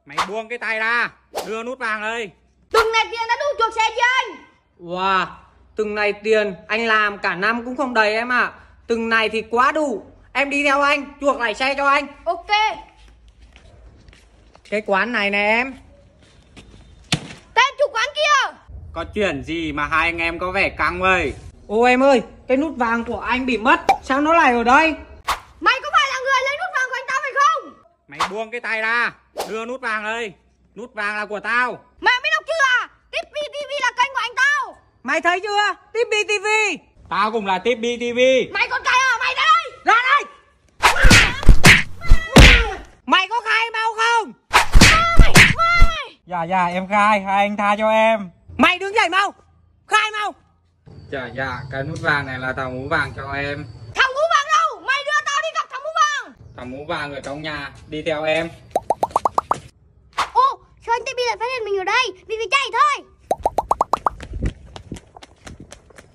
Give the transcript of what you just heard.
Mày buông cái tay ra, đưa nút vàng đây. Từng này tiền đã đủ chuộc xe chưa anh? Wow, từng này tiền anh làm cả năm cũng không đầy em ạ. Từng này thì quá đủ. Em đi theo anh, chuộc lại xe cho anh. Ok. Cái quán này nè em. Tên chủ quán kia. Có chuyện gì mà hai anh em có vẻ căng vậy? Ô em ơi, cái nút vàng của anh bị mất. Sao nó lại ở đây? Mày có phải là người lấy nút vàng của anh tao phải không? Mày buông cái tay ra, đưa nút vàng đây. Nút vàng là của tao. Mày biết đọc chưa à? Tiếp TV là kênh của anh tao. Mày thấy chưa? Tiếp TV. Tao cũng là Tiếp BTV. Mày còn cãi à? Mày ra đây. Ra đây. Mày có khai mau không? Dạ em khai, hai anh tha cho em. Mày đứng dậy mau. Khai mau. Dạ, cái nút vàng này là thằng mũ vàng cho em. Thằng mũ vàng đâu? Mày đưa tao đi gặp thằng mũ vàng. Thằng mũ vàng ở trong nhà, đi theo em. Ô, sao anh TV lại phát hiện mình ở đây? Mình phải chạy thôi.